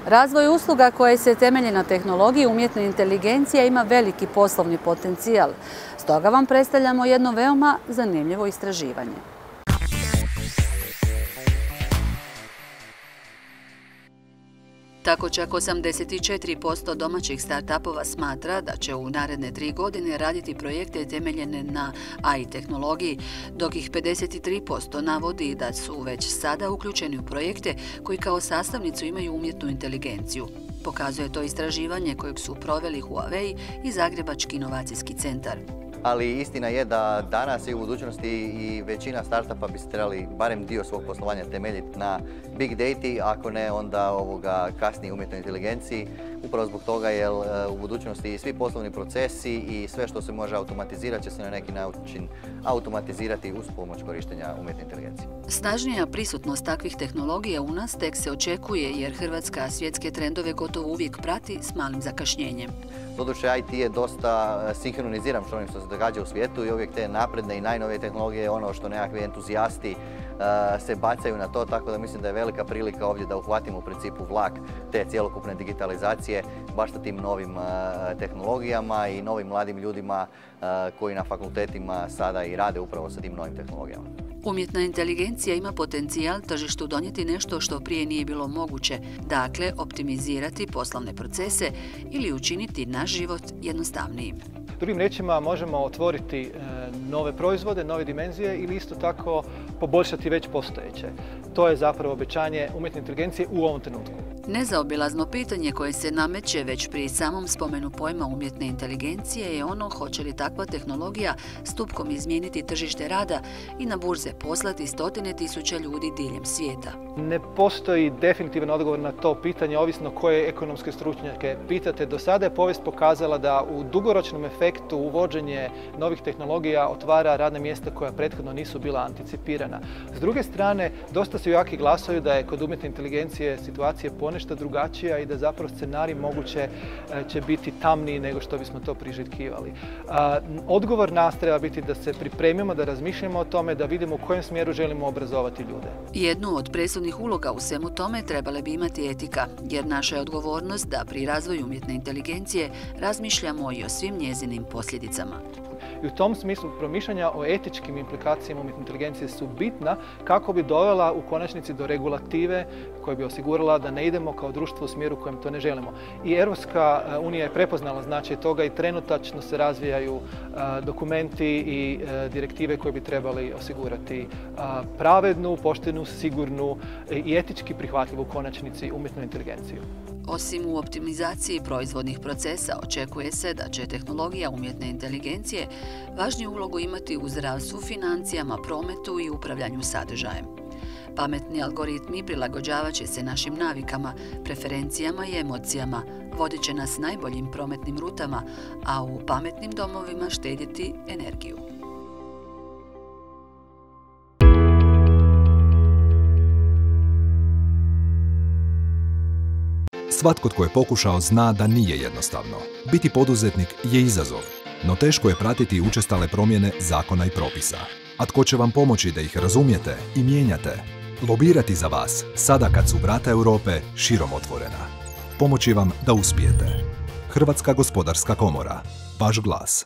Razvoj usluga koje se temelje na tehnologiji umjetne inteligencije ima veliki poslovni potencijal. Stoga vam predstavljamo jedno veoma zanimljivo istraživanje. Tako čak 84% domaćih start-upova smatra da će u naredne 3 godine raditi projekte temeljene na AI tehnologiji, dok ih 53% navodi da su već sada uključeni u projekte koji kao sastavnicu imaju umjetnu inteligenciju. Pokazuje to istraživanje kojeg su proveli Huawei i Zagrebački inovacijski centar. Ali istina je da danas i u budućnosti i većina startupa bi se trebali barem dio svog poslovanja temeljiti na big dati, ako ne onda kasnije umjetnoj inteligenciji. Upravo zbog toga jer u budućnosti svi poslovni procesi i sve što se može automatizirati će se na neki način automatizirati uz pomoć korištenja umjetne inteligencije. Snažnija prisutnost takvih tehnologija u nas tek se očekuje jer Hrvatska svjetske trendove gotovo uvijek prati s malim zakašnjenjem. Doduše, IT je dosta sinhroniziran s onim što se događa u svijetu i uvijek te napredne i najnovije tehnologije je ono što nekakvi entuzijasti se bacaju na to, tako da mislim da je velika prilika ovdje da uhvatimo u principu vlak te cjelokupne digitalizacije baš sa tim novim tehnologijama i novim mladim ljudima koji na fakultetima sada i rade upravo sa tim novim tehnologijama. Umjetna inteligencija ima potencijal tržištu donijeti nešto što prije nije bilo moguće, dakle optimizirati poslovne procese ili učiniti naš život jednostavnijim. Drugim riječima, možemo otvoriti nove proizvode, nove dimenzije ili isto tako poboljšati već postojeće. To je zapravo obećanje umjetne inteligencije u ovom trenutku. Nezaobilazno pitanje koje se nameće već pri samom spomenu pojma umjetne inteligencije je ono hoće li takva tehnologija stupkom izmijeniti tržište rada i na burze poslati stotine tisuća ljudi diljem svijeta. Ne postoji definitivan odgovor na to pitanje, ovisno koje ekonomske stručnjake pitate. Do sada je povijest pokazala da u dugoročnom efektu uvođenje novih tehnologija otvara radna mjesta koja prethodno nisu bila anticipirana. S druge strane, dosta su jaki glasovi da je kod umjetne inteligencije situacija ponešto drugačija i da zapravo scenarij moguće će biti tamniji nego što bismo to priželjkivali. Odgovor nas treba biti da se pripremimo, da razmišljamo o tome, da vidimo u kojem smjeru želimo obrazovati ljude. Jednu od presudnih uloga u svemu tome trebala bi imati etika, jer naša je odgovornost da pri razvoju umjetne inteligencije razmišljamo i o svim njezinim posljedicama. I u tom smislu promišljanja o etičkim implikacijama umjetne inteligencije su bitna kako bi dovela u konačnici do regulative koja bi osigurala da ne idemo kao društvo u smjeru u kojem to ne želimo. I Europska unija je prepoznala značaj toga i trenutačno se razvijaju dokumenti i direktive koje bi trebali osigurati pravednu, poštenu, sigurnu i etički prihvatljivu u konačnici umjetnu inteligenciju. Osim u optimizaciji proizvodnih procesa, očekuje se da će tehnologija umjetne inteligencije važniju ulogu imati u zdravstvu, financijama, prometu i upravljanju sadržajem. Pametni algoritmi prilagođavat će se našim navikama, preferencijama i emocijama, vodit će nas najboljim prometnim rutama, a u pametnim domovima štedjeti energiju. Svatko tko je pokušao zna da nije jednostavno. Biti poduzetnik je izazov, no teško je pratiti učestale promjene zakona i propisa. A tko će vam pomoći da ih razumijete i mijenjate? Lobirati za vas, sada kad su vrata Europe širom otvorena. Pomoći vam da uspijete. Hrvatska gospodarska komora. Vaš glas.